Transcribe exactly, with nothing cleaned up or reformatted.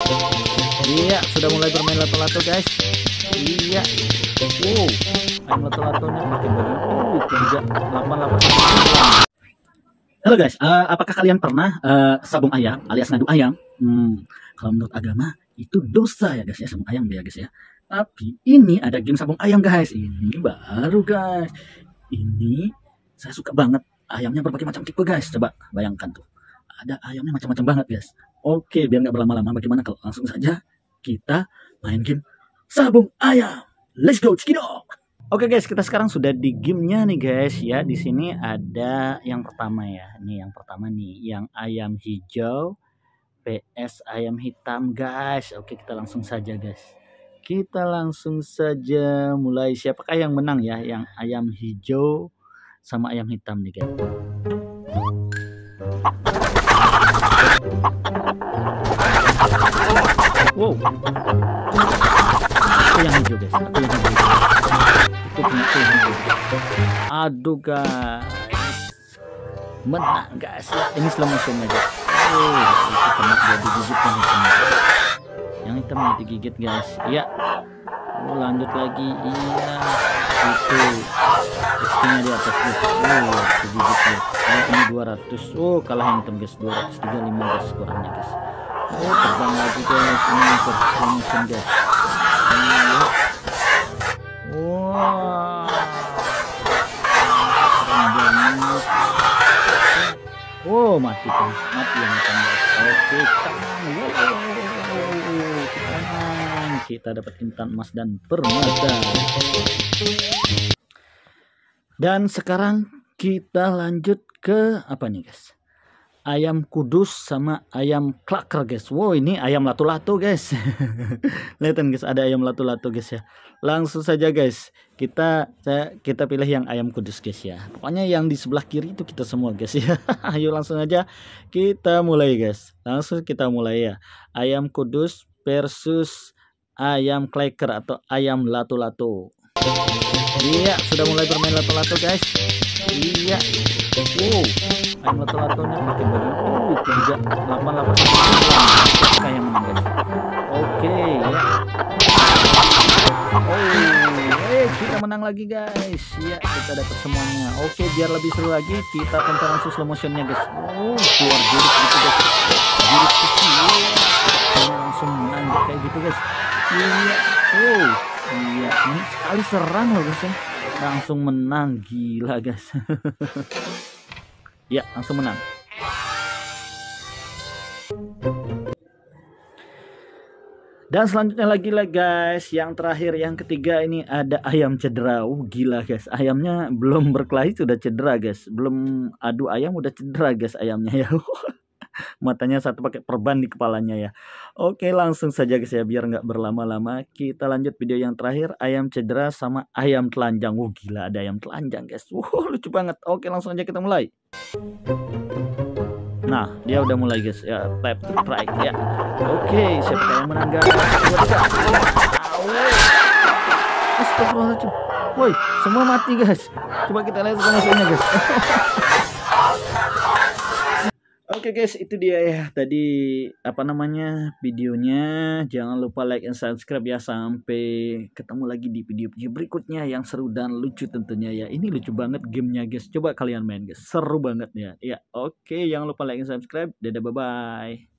Iya, sudah mulai bermain lato-lato guys. Iya. Wow, ayam lato-latonya pakai baju uh, tiga delapan delapan. Halo guys, uh, apakah kalian pernah uh, sabung ayam alias ngadu ayam? Hmm, kalau menurut agama itu dosa ya guys ya, sabung ayam ya guys ya. Tapi ini ada game sabung ayam guys. Ini baru guys. Ini saya suka banget. Ayamnya berbagai macam tipe guys. Coba bayangkan tuh. Ada ayamnya macam-macam banget guys. Oke, biar nggak berlama-lama, bagaimana kalau langsung saja kita main game sabung ayam. Let's go, cekidot. Oke guys, kita sekarang sudah di gamenya nih guys ya. Di sini ada yang pertama ya. Ini yang pertama nih, yang ayam hijau P S ayam hitam guys. Oke, kita langsung saja guys. Kita langsung saja mulai. Siapakah yang menang ya? Yang ayam hijau sama ayam hitam nih guys. Wow. Aku yang hijau guys. Aku yang hijau. Itu punya aku yang hijau. Aduh guys. Menang guys. Ini slow motionnya guys. Oh, itu kena dia digigit yang hitam. Yang hitam yang digigit guys. Iya. Oh, lanjut lagi. Iya. Itu. X P-nya di atas guys. Oh, digigit guys. Oh, ini dua ratus. Oh, kalah yang hitam guys. dua ratus tiga puluh lima guys skornya guys. Oh, terbang lagi guys. Ini versi slow motion guys. Iya. Wah. Keren banget. Oh, mati kan. Mati yang hitam guys. Oke, kita menang. Wow, kita menang. Kita dapat intan emas dan permata. Dan sekarang kita lanjut ke apa nih guys? Ayam kudus sama ayam klaker guys. Wow, ini ayam lato-lato guys. Lihatin guys, ada ayam lato-lato guys ya. Langsung saja guys, kita saya, kita pilih yang ayam kudus guys ya. Pokoknya yang di sebelah kiri itu kita semua guys ya. Ayo langsung aja kita mulai guys. Langsung kita mulai ya. Ayam kudus versus ayam klaker atau ayam lato-lato. Iya, sudah mulai bermain lato-lato guys. Iya. Wow, ayam lato-latonya pakai baju uh, tiga delapan delapan. Kayak menang guys. Oke ya. Oh, eh kita menang lagi guys. Ya, kita dapat semuanya. Oke, biar lebih seru lagi kita tonton langsung slow motionnya guys. Oh, keluar jurus gitu guys. Jurus kecil. Ini langsung menang kayak gitu guys. Iya. Oh, iya. Ini sekali serang loh guys ya. Langsung menang, gila guys. Ya, langsung menang. Dan selanjutnya lagi lah guys, yang terakhir yang ketiga ini ada ayam cedera. Uh, gila guys, ayamnya belum berkelahi sudah cedera guys. Belum adu ayam udah cedera guys ayamnya ya. Matanya satu pakai perban di kepalanya ya. Oke, langsung saja guys ya, biar nggak berlama-lama kita lanjut video yang terakhir, ayam cedera sama ayam telanjang. Wah, gila ada ayam telanjang guys. Wah, lucu banget. Oke, langsung aja kita mulai. Nah, dia udah mulai guys ya, tap to strike ya. Oke, siapa yang menang guys? Astagfirullahaladzim. Woi, semua mati guys. Coba kita lihat semuanya guys. Oke guys, itu dia ya tadi apa namanya videonya. Jangan lupa like and subscribe ya. Sampai ketemu lagi di video-video berikutnya yang seru dan lucu tentunya ya. Ini lucu banget gamenya guys. Coba kalian main guys, seru banget ya. Ya oke, jangan lupa like and subscribe. Dadah, bye bye.